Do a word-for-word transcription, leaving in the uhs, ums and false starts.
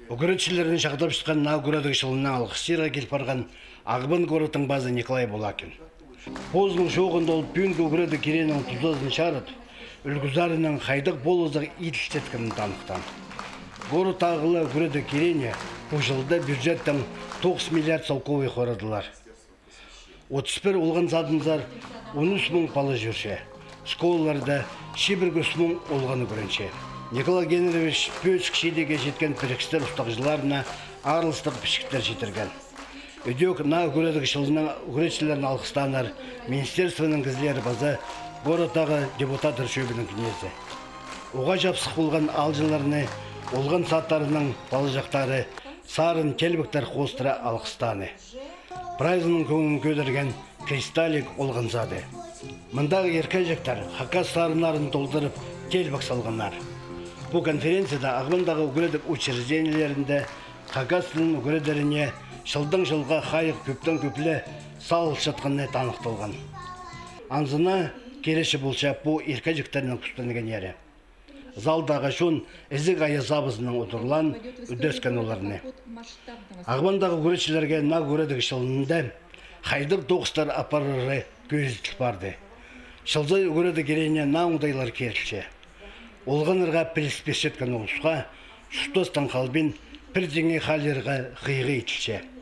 Үгіретшілерін шағдап шыққан нағырадығы шылына алғыстыра келіп барған Ағбын городың базы Николай Булакин. Позының шоғында олып бүйінгі үгіреді керенің тұздазын шарыд, үлгізарының қайдық болызық итіштеткінің танықтан. Город ағылы үгіреді керене бұл жылда бюджеттің тоғыз миллиард солковый қорадылар. отыз бір олған задынзар он үш мың палы жүрше. Школаларда шебір көс мың олғаны көрінше. Николай Генерович пөтсік шедеге жеткен пірікстер ұстақжыларына арылыстық пішіктер жетірген. Өдек на үгіредігі шылының үгіретшілерін алғыстанар министерствоның кізлері базы городтағы депутатыр шөбінің кінезі. Оға жапсық болған алжыларыны, олған саттарының балыжақтары, сарын келбіктер қостыра алғыстаны. Прайзының көңін көдірген кристаллик олған зады. Мұндағы еркежектер хақас сарынарын толдырып келбік салғанар. Бұл конференцияда Ағбындағы үгіредік учреждениелерінде хақасының үгіредеріне жылдың жылға қайық көптен көплі сал жатқанына танықталған. Анзына кереші болша бұл еркежектерінің күстенген ері. Залдағы шун ізік айы забызының отырлан үдескен оларыны. Ағбандағы үгіретшілерге нақ үгіредік шылынында қайдық доғыстар апарыры көзітіл барды. Шылзай үгіредік ерейіне науңдайлар керілше. Олғанырға піліспес жеткен олысқа, шұстостан қалбен бір деңе қалерға қиығы етілше.